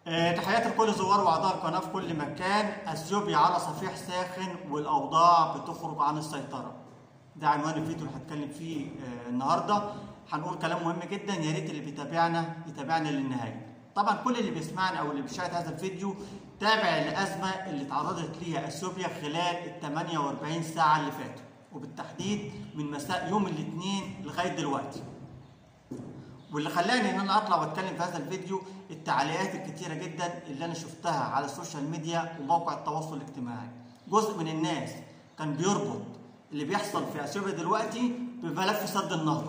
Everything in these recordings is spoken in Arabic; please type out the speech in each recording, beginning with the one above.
تحياتي لكل زوار واعضاء القناه في كل مكان. اثيوبيا على صفيح ساخن والاوضاع بتخرج عن السيطره. ده عنوان الفيديو اللي هتكلم فيه النهارده. هنقول كلام مهم جدا، يا ريت اللي بيتابعنا يتابعنا للنهايه. طبعا كل اللي بيسمعنا او اللي بيشاهد هذا الفيديو تابع الازمه اللي تعرضت ليها اثيوبيا خلال ال 48 ساعه اللي فاتوا، وبالتحديد من مساء يوم الاثنين لغايه دلوقتي. واللي خلاني ان انا اطلع واتكلم في هذا الفيديو التعليقات الكتيره جدا اللي انا شفتها على السوشيال ميديا وموقع التواصل الاجتماعي. جزء من الناس كان بيربط اللي بيحصل في اثيوبيا دلوقتي بملف سد النهضه،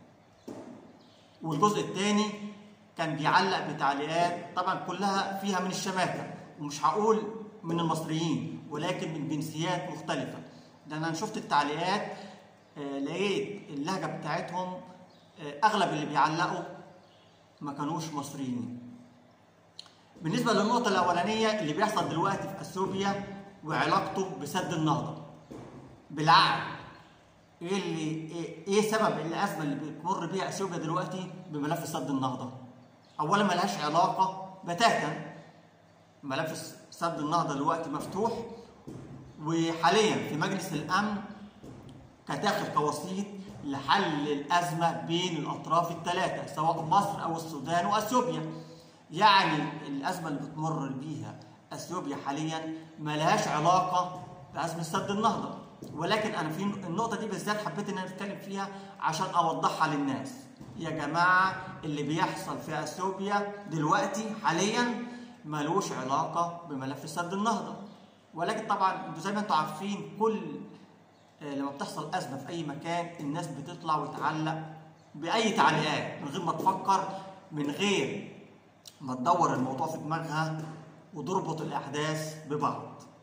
والجزء الثاني كان بيعلق بتعليقات طبعا كلها فيها من الشماتة، ومش هقول من المصريين ولكن من جنسيات مختلفه. لان انا شفت التعليقات لقيت اللهجه بتاعتهم اغلب اللي بيعلقوا ما كانوش مصريين. بالنسبه للنقطه الاولانيه اللي بيحصل دلوقتي في اثيوبيا وعلاقته بسد النهضه، بالعقل ايه سبب الازمه اللي بتمر بيها اثيوبيا دلوقتي بملف سد النهضه؟ اولا ملهاش علاقه بتاتا. ملف سد النهضه دلوقتي مفتوح، وحاليا في مجلس الامن كداخل كوسيط لحل الأزمة بين الأطراف الثلاثة سواء مصر أو السودان وأثيوبيا. يعني الأزمة اللي بتمر بيها أثيوبيا حاليا ملهاش علاقة بأزمة سد النهضة، ولكن أنا في النقطة دي بالذات حبيت إن أنا أتكلم فيها عشان أوضحها للناس. يا جماعة اللي بيحصل في أثيوبيا دلوقتي حاليا ملوش علاقة بملف سد النهضة، ولكن طبعا زي ما أنتم عارفين كل لما بتحصل أزمة في أي مكان الناس بتطلع وتعلق بأي تعليقات من غير ما تفكر، من غير ما تدور الموضوع في دماغها وتربط الأحداث ببعض.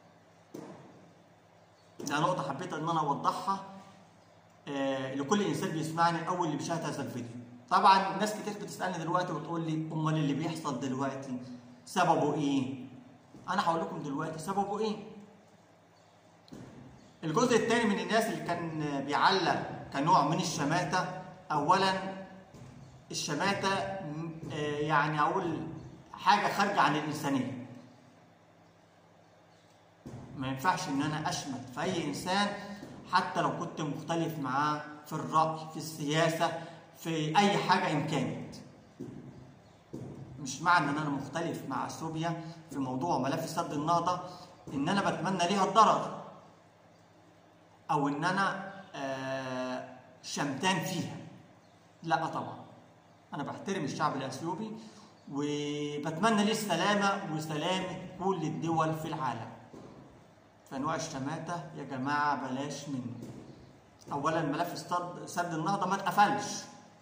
ده نقطة حبيت إن أنا أوضحها لكل إنسان بيسمعني أو اللي بيشاهد هذا الفيديو. طبعا ناس كتير بتسألني دلوقتي وتقول لي أمال اللي بيحصل دلوقتي سببه إيه؟ أنا هقول لكم دلوقتي سببه إيه؟ الجزء الثاني من الناس اللي كان بيعلق كنوع من الشماتة. أولا الشماتة يعني أقول حاجة خارجة عن الإنسانية. ما ينفعش إن أنا أشمت في أي إنسان حتى لو كنت مختلف معاه في الرأي، في السياسة، في أي حاجة إن كانت. مش معنى إن أنا مختلف مع أثيوبيا في موضوع ملف سد النهضة إن أنا بتمنى ليها الضرر أو إن أنا شمتان فيها. لا طبعا، أنا بحترم الشعب الأثيوبي وبتمنى ليه السلامة وسلامة كل الدول في العالم. فنوع الشماتة يا جماعة بلاش منه. أولا ملف سد النهضة ما اتقفلش،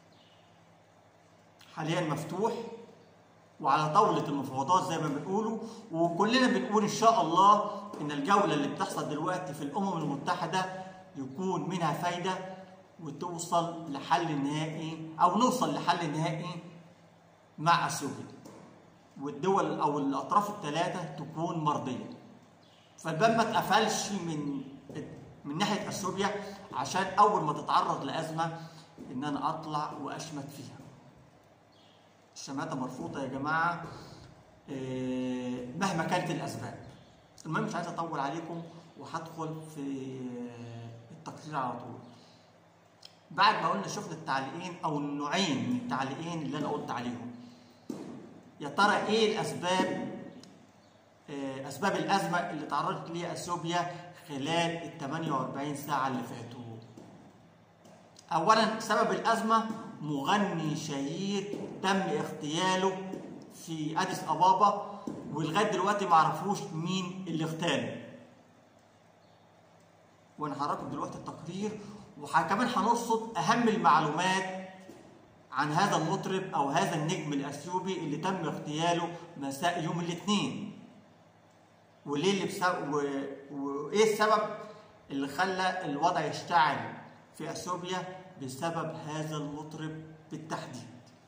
حاليا مفتوح وعلى طاولة المفاوضات زي ما بنقولوا، وكلنا بنقول إن شاء الله إن الجولة اللي بتحصل دلوقتي في الأمم المتحدة يكون منها فايدة وتوصل لحل نهائي أو نوصل لحل نهائي مع أثيوبيا، والدول أو الأطراف الثلاثة تكون مرضية. فالباب ما اتقفلش من ناحية أثيوبيا عشان أول ما تتعرض لأزمة إن أنا أطلع وأشمت فيها. الشماتة مرفوضة يا جماعة مهما كانت الأسباب. المهم مش عايز أطول عليكم وهدخل في التقرير على طول. بعد ما قلنا شفنا التعليقين أو النوعين من التعليقين اللي أنا قلت عليهم، يا ترى إيه الأسباب أسباب الأزمة اللي تعرضت ليها أثيوبيا خلال ال 48 ساعة اللي فاتوا؟ أولاً سبب الأزمة مغني شهير تم اغتياله في أديس أبابا، ولغاية دلوقتي معرفوش مين اللي اغتاله. وأنا هراكم دلوقتي التقرير وكمان هنرصد أهم المعلومات عن هذا المطرب أو هذا النجم الأثيوبي اللي تم اغتياله مساء يوم الاثنين، وإيه السبب اللي خلى الوضع يشتعل في أثيوبيا بسبب هذا المطرب بالتحديد.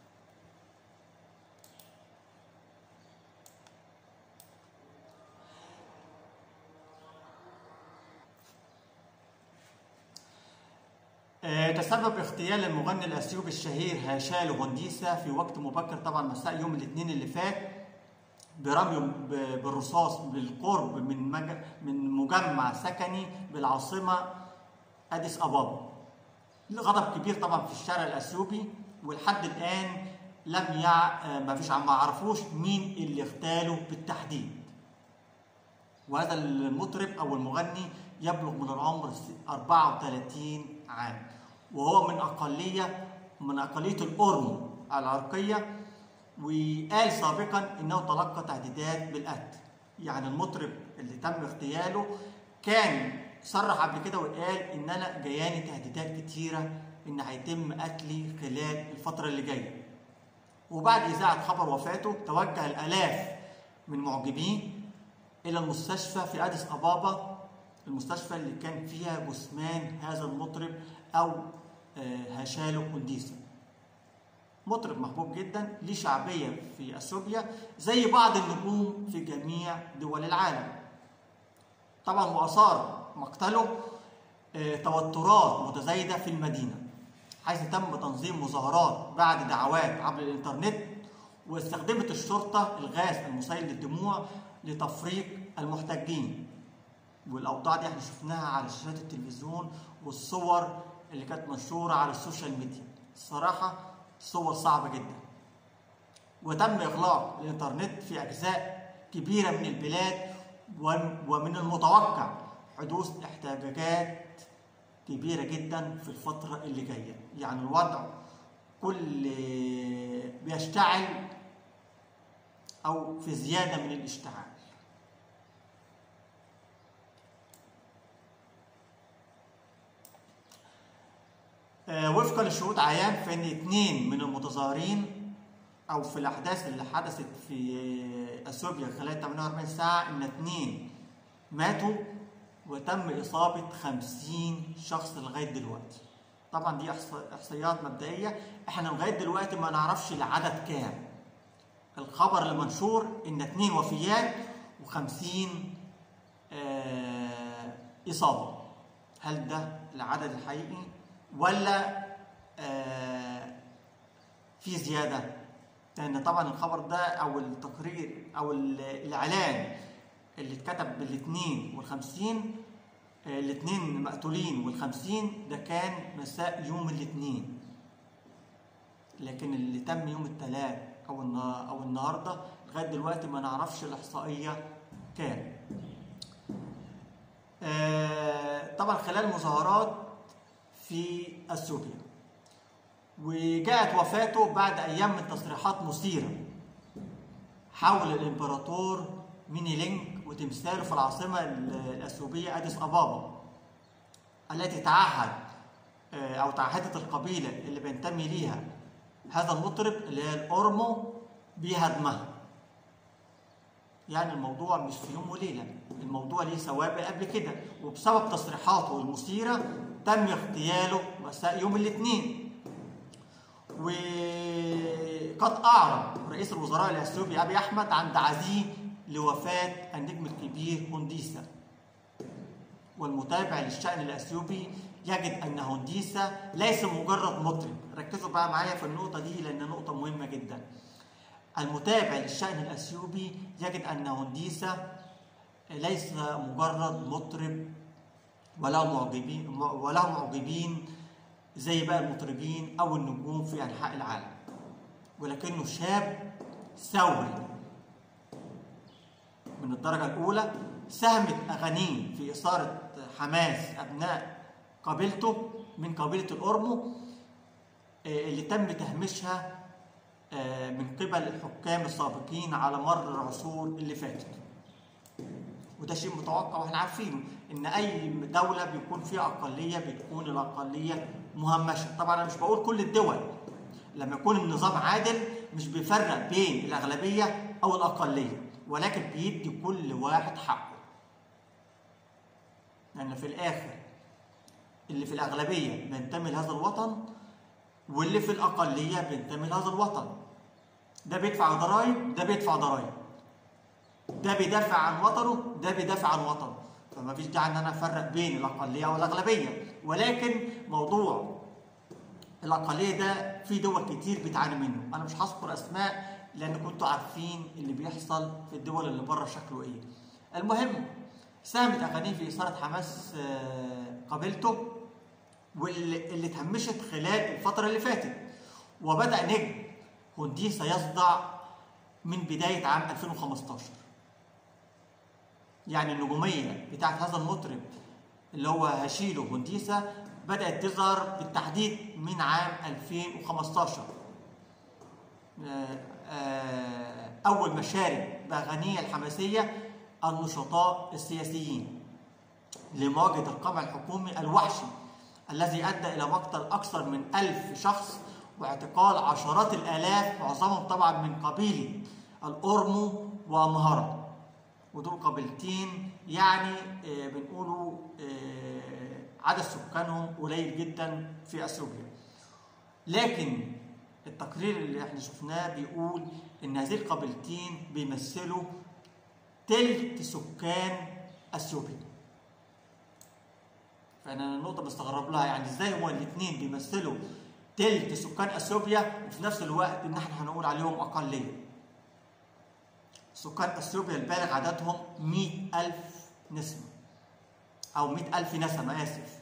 تسبب اغتيال المغني الأثيوبي الشهير هاشالو هونديسا في وقت مبكر طبعا مساء يوم الاثنين اللي فات برمي بالرصاص بالقرب من مجمع سكني بالعاصمة أديس أبابا. غضب كبير طبعا في الشارع الأثيوبي، ولحد الآن ما عرفوش مين اللي اغتاله بالتحديد. وهذا المطرب أو المغني يبلغ من العمر 34 عام، وهو من أقلية الأورمو العرقية، وقال سابقا انه تلقى تهديدات بالقتل. يعني المطرب اللي تم اغتياله كان صرح قبل كده وقال ان انا جاياني تهديدات كتيره ان هيتم قتلي خلال الفتره اللي جايه. وبعد اذاعه خبر وفاته توجه الالاف من معجبيه الى المستشفى في اديس ابابا، المستشفى اللي كان فيها جثمان هذا المطرب او هاشالو هونديسا. مطرب محبوب جدا، ليه شعبيه في اثيوبيا زي بعض النجوم في جميع دول العالم. طبعا واثار مقتله توترات متزايده في المدينه، حيث تم تنظيم مظاهرات بعد دعوات عبر الانترنت، واستخدمت الشرطه الغاز المسيل للدموع لتفريق المحتجين. والاوضاع دي احنا شفناها على شاشات التلفزيون والصور اللي كانت منشوره على السوشيال ميديا. الصراحه صور صعبه جدا. وتم اغلاق الانترنت في اجزاء كبيره من البلاد، ومن المتوقع حدوث احتجاجات كبيره جدا في الفتره اللي جايه. يعني الوضع بيشتعل او في زياده من الاشتعال. وفقا لشهود عيان فان 2 من المتظاهرين او في الاحداث اللي حدثت في اثيوبيا خلال 48 ساعه ان 2 ماتوا وتم اصابه 50 شخص لغايه دلوقتي. طبعا دي احصائيات مبدئيه، احنا لغايه دلوقتي ما نعرفش العدد كام. الخبر اللي منشور ان 2 وفيات و50 اصابه. هل ده العدد الحقيقي ولا في زياده؟ لان طبعا الخبر ده او التقرير او الاعلان اللي اتكتب بال2 وال50، ال2 مقتولين وال50 ده كان مساء يوم الاثنين، لكن اللي تم يوم الثلاث او النهارده لغايه دلوقتي ما نعرفش الاحصائيه كام. طبعا خلال مظاهرات في اثيوبيا، وجاءت وفاته بعد ايام من تصريحات مثيره حول الامبراطور مينيلينج وتمثاله في العاصمه الاثيوبيه اديس ابابا، التي تعهدت القبيله اللي بينتمي ليها هذا المطرب اللي هي الاورمو بهدمها. يعني الموضوع مش في يوم وليله، الموضوع ليه سوابق قبل كده، وبسبب تصريحاته المثيره تم اغتياله مساء يوم الاثنين. وقد أعرب رئيس الوزراء الأثيوبي أبي أحمد عن تعزيه لوفاة النجم الكبير هونديسا. والمتابع للشأن الأثيوبي يجد أن هونديسا ليس مجرد مطرب. ركزوا بقى معايا في النقطة دي لأن نقطة مهمة جدا. المتابع للشأن الأثيوبي يجد أن هونديسا ليس مجرد مطرب وله معجبين زي بقى المطربين أو النجوم في أنحاء العالم، ولكنه شاب ثوري من الدرجة الأولى. ساهمت أغانيه في إثارة حماس أبناء قبيلته من قبيلة الأورمو اللي تم تهميشها من قبل الحكام السابقين على مر العصور اللي فاتت. وده شيء متوقع واحنا عارفينه ان اي دوله بيكون فيها اقليه بتكون الاقليه مهمشه. طبعا انا مش بقول كل الدول، لما يكون النظام عادل مش بيفرق بين الاغلبيه او الاقليه، ولكن بيدي كل واحد حقه. لان في الاخر اللي في الاغلبيه بينتمي لهذا الوطن، واللي في الاقليه بينتمي لهذا الوطن. ده بيدفع ضرائب، ده بيدفع ضرائب، ده بيدافع عن وطنه، ده بيدافع عن وطنه. فما فيش داعي ان انا افرق بين الاقليه والاغلبيه. ولكن موضوع الأقلية ده في دول كتير بتعاني منه. أنا مش هذكر أسماء لأن كنتوا عارفين اللي بيحصل في الدول اللي بره شكله إيه. المهم ساهمت أغانيه في إثارة حماس قبيلته واللي اتهمشت خلال الفترة اللي فاتت، وبدأ نجم هنديسة يصدع من بداية عام 2015. يعني النجومية بتاعت هذا المطرب اللي هو هشيلو هنديسة بدأت تظهر بالتحديد من عام 2015. أول ما شارك بأغانيه الحماسية النشطاء السياسيين لمواجهة القمع الحكومي الوحشي الذي أدى إلى مقتل أكثر من 1000 شخص واعتقال عشرات الآلاف، معظمهم طبعا من قبيلة الأورمو وأمهرة، ودول قبيلتين يعني بنقولوا عدد سكانهم قليل جدا في اثيوبيا. لكن التقرير اللي احنا شفناه بيقول ان هذه القبيلتين بيمثلوا تلت سكان اثيوبيا. فانا النقطه بستغرب لها، يعني ازاي هما الاثنين بيمثلوا تلت سكان اثيوبيا وفي نفس الوقت ان احنا هنقول عليهم اقليه. سكان اثيوبيا البالغ عددهم 100,000 نسمه او 100,000 نسمه اسف.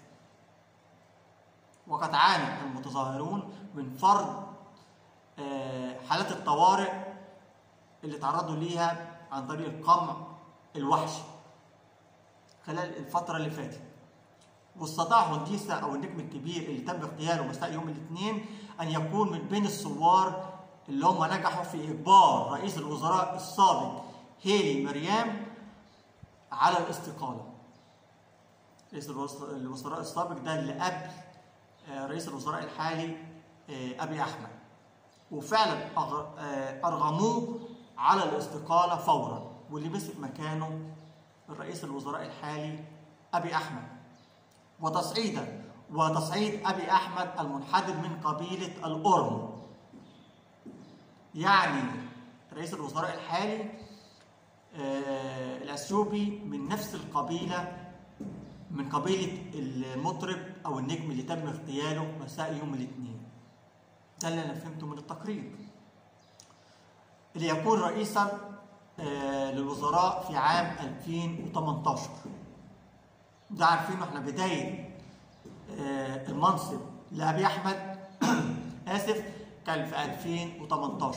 وقد عانى المتظاهرون من فرض حالات الطوارئ اللي تعرضوا ليها عن طريق القمع الوحشي خلال الفتره اللي فاتت. واستطاع هنديسة او النجم الكبير اللي تم اغتياله مساء يوم الاثنين ان يكون من بين الثوار اللي هم نجحوا في اجبار رئيس الوزراء السابق هيلي مريم على الاستقاله. رئيس الوزراء السابق ده اللي قبل رئيس الوزراء الحالي ابي احمد، وفعلا ارغموه على الاستقاله فورا، واللي مسك مكانه الرئيس الوزراء الحالي ابي احمد. وتصعيد ابي احمد المنحدر من قبيله الاورمو. يعني رئيس الوزراء الحالي الاثيوبي من نفس القبيله، من قبيله المطرب او النجم اللي تم اغتياله مساء يوم الاثنين. ده اللي انا فهمته من التقرير. اللي يكون رئيسا للوزراء في عام 2018. ده عارفينه احنا بدايه المنصب لابي احمد اسف كان في 2018.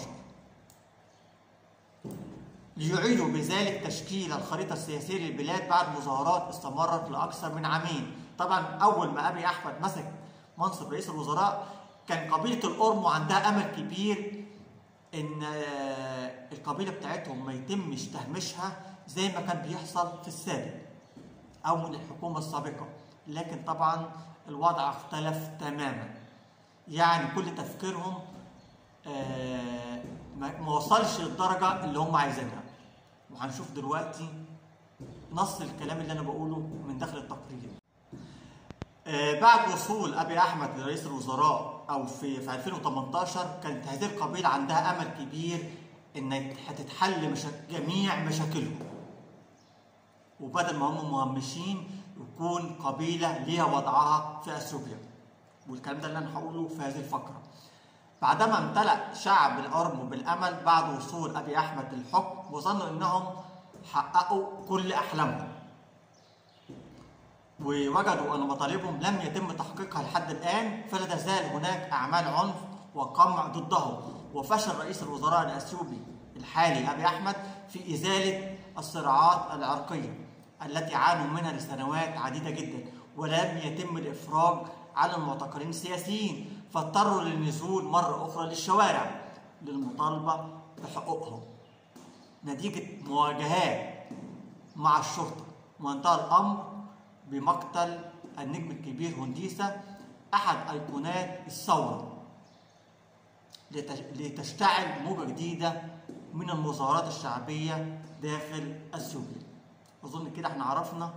ليعيدوا بذلك تشكيل الخريطه السياسيه للبلاد بعد مظاهرات استمرت لاكثر من عامين. طبعا اول ما ابي احمد مسك منصب رئيس الوزراء كان قبيله الاورمو عندها امل كبير ان القبيله بتاعتهم ما يتمش تهميشها زي ما كان بيحصل في السابق او من الحكومه السابقه. لكن طبعا الوضع اختلف تماما. يعني كل تفكيرهم ما وصلش للدرجه اللي هم عايزينها، وهنشوف دلوقتي نص الكلام اللي انا بقوله من داخل التقرير. بعد وصول ابي احمد لرئيس الوزراء او في 2018 كانت هذه القبيله عندها امل كبير ان هتتحل جميع مشاكلهم، وبدل ما هم مهمشين يكون قبيله ليها وضعها في اثيوبيا. والكلام ده اللي انا هقوله في هذه الفقره. بعدما امتلأ شعب الأورمو بالامل بعد وصول ابي احمد للحكم وظنوا انهم حققوا كل احلامهم، ووجدوا ان مطالبهم لم يتم تحقيقها لحد الان، فلا تزال هناك اعمال عنف وقمع ضدهم. وفشل رئيس الوزراء الاثيوبي الحالي ابي احمد في ازاله الصراعات العرقيه التي عانوا منها لسنوات عديده جدا، ولم يتم الافراج عن المعتقلين السياسيين، فاضطروا للنزول مره اخرى للشوارع للمطالبه بحقوقهم نتيجه مواجهات مع الشرطه. وانتهى الامر بمقتل النجم الكبير هنديسة احد ايقونات الثوره، لتشتعل موجه جديده من المظاهرات الشعبيه داخل اثيوبيا. اظن كده احنا عرفنا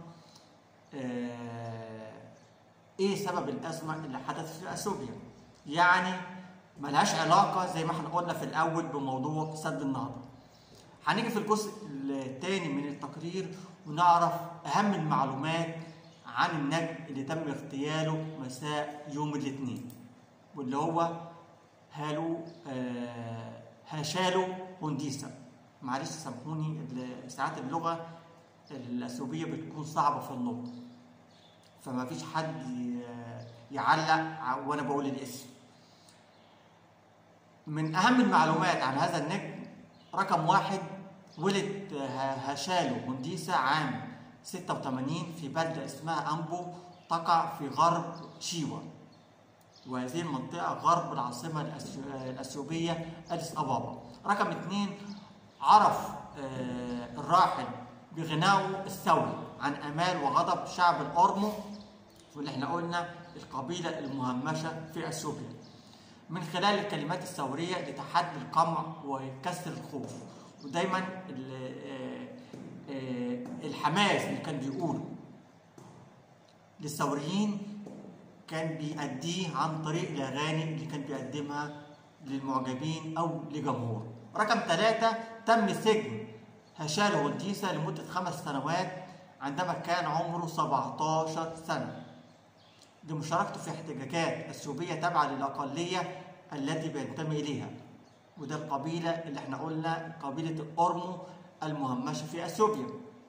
ايه سبب الازمه اللي حدثت في اثيوبيا. يعني ملهاش علاقه زي ما احنا قلنا في الاول بموضوع سد النهضه. هنيجي في الجزء الثاني من التقرير ونعرف اهم المعلومات عن النجم اللي تم اغتياله مساء يوم الاثنين. واللي هو هاشالو هونديسا. معلش سامحوني، ساعات اللغة الأثيوبية بتكون صعبة في النطق، فما فيش حد يعلق وأنا بقول الاسم. من أهم المعلومات عن هذا النجم، رقم 1، ولد هاشالو هونديسا عام 86 في بلدة اسمها أمبو، تقع في غرب شيوا، وهذه المنطقة غرب العاصمة الأثيوبية أديس أبابا. رقم 2، عرف الراحل بغناؤه الثوري عن آمال وغضب شعب الأورمو، واللي احنا قلنا القبيلة المهمشة في أثيوبيا، من خلال الكلمات الثورية لتحدي القمع وكسر الخوف. ودايما الحماس اللي كان بيقوله للثوريين كان بيأديه عن طريق الأغاني اللي كان بيقدمها للمعجبين أو لجمهور. رقم 3، تم سجن هاشالو هونديسا لمدة 5 سنوات عندما كان عمره 17 سنة لمشاركته في احتجاجات أثيوبية تابعة للأقلية التي بينتمي إليها، وده القبيلة اللي احنا قلنا قبيلة الأورمو المهمشة في أثيوبيا.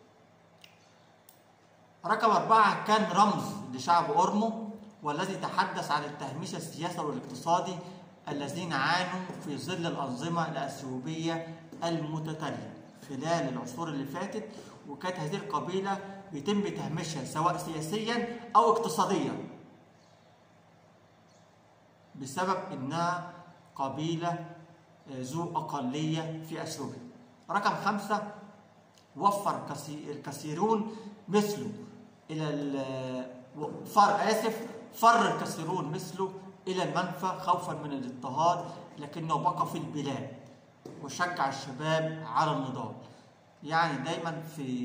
رقم 4، كان رمز لشعب أورمو، والذي تحدث عن التهميش السياسي والاقتصادي الذين عانوا في ظل الأنظمة الأثيوبية المتتالية خلال العصور اللي فاتت، وكانت هذه القبيلة بيتم تهميشها سواء سياسيا أو اقتصاديا بسبب إنها قبيلة ذو أقلية في أثيوبيا. رقم 5، وفر الكثيرون مثله فر الكثيرون مثله إلى المنفى خوفا من الاضطهاد، لكنه بقى في البلاد وشجع الشباب على النضال. يعني دايما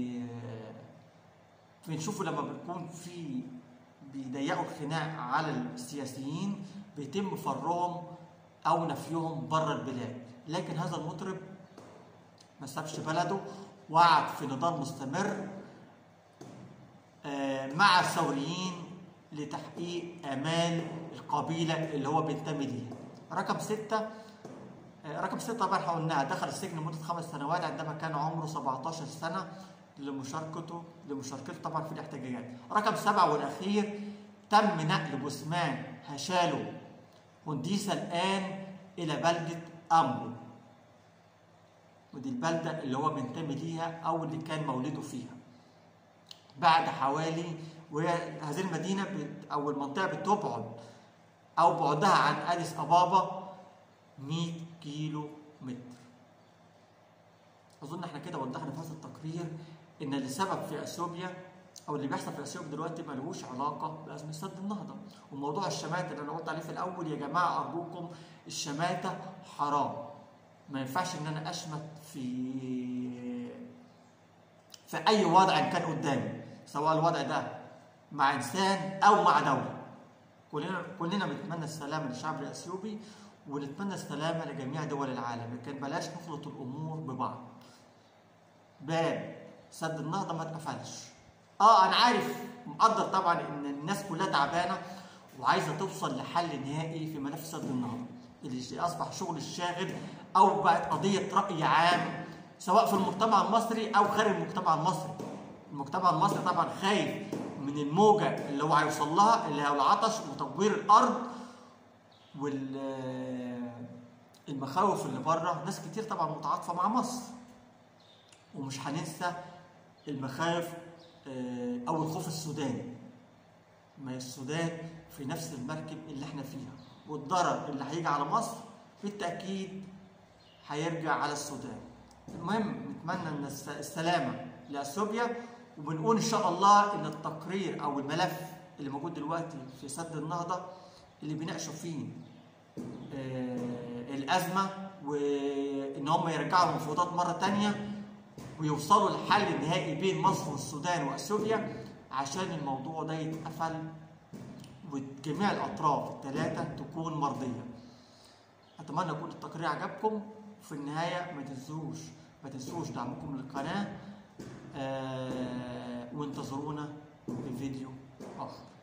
بنشوفه لما بيكون بيضيقوا الخناق على السياسيين بيتم فرهم أو نفيهم بره البلاد، لكن هذا المطرب ما سابش بلده، وقعد في نضال مستمر مع الثوريين لتحقيق آمال القبيلة اللي هو بينتمي ليها. رقم 6 طبعا احنا قلناها، دخل السجن لمدة 5 سنوات عندما كان عمره 17 سنة لمشاركته طبعا في الاحتجاجات. رقم 7 والأخير، تم نقل جثمان هاشالو هونديسا الآن إلى بلدة أمبو، ودي البلدة اللي هو بينتمي ليها أو اللي كان مولده فيها. بعد حوالي، وهذه المدينة أو المنطقة بتبعد أو بعدها عن أديس أبابا 100 كيلو متر. أظن احنا كده وضحنا في هذا التقرير إن اللي سبب في أثيوبيا أو اللي بيحصل في أثيوبيا دلوقتي ملوش علاقة بأزمة سد النهضة. وموضوع الشماتة اللي أنا قلت عليه في الأول، يا جماعة أرجوكم الشماتة حرام. ما ينفعش إن أنا أشمت في أي وضع كان قدامي، سواء الوضع ده مع إنسان أو مع دولة. كلنا بنتمنى السلامة للشعب الأثيوبي ونتمنى السلامة لجميع دول العالم، لكن بلاش نخلط الأمور ببعض. باب سد النهضة ما اتقفلش. أنا عارف مقدر طبعا إن الناس كلها تعبانة وعايزة توصل لحل نهائي في ملف سد النهضة اللي أصبح شغل الشاغل أو بقت قضية رأي عام سواء في المجتمع المصري أو خارج المجتمع المصري. المجتمع المصري طبعا خايف من الموجة اللي هو هيوصل لها، اللي هو العطش وتطوير الأرض والمخاوف اللي بره. ناس كتير طبعا متعاطفة مع مصر، ومش هننسى المخاوف أو الخوف السوداني. ما السودان في نفس المركب اللي احنا فيها، والضرر اللي هيجي على مصر بالتأكيد هيرجع على السودان. المهم نتمنى ان السلامة لأثيوبيا، وبنقول ان شاء الله ان التقرير او الملف اللي موجود دلوقتي في سد النهضة اللي بيناقشوا فيه الأزمة، وان هم يرجعوا المفاوضات مرة تانية ويوصلوا لحل نهائي بين مصر والسودان وأثيوبيا عشان الموضوع ده يتقفل وجميع الأطراف الثلاثة تكون مرضية. أتمنى يكون التقرير عجبكم. في النهاية ما تنسوش دعمكم للقناة، وانتظرونا في فيديو آخر.